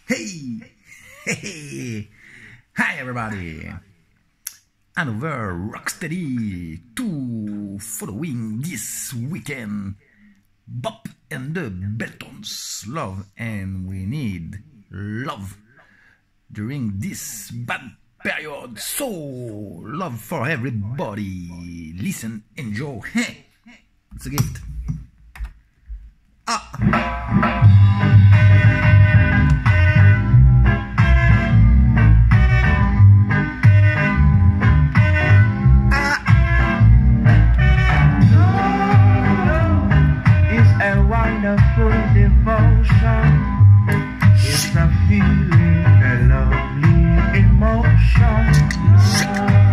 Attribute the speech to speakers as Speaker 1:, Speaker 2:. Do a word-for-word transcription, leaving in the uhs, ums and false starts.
Speaker 1: Hey, hey, hi everybody. Another Rocksteady two following this weekend. Bop and the Beltones, love, and we need love during this bad period. So, love for everybody. Listen, enjoy. Hey, it's a gift. Ah.
Speaker 2: Wonderful devotion. It's a feeling, a lovely emotion.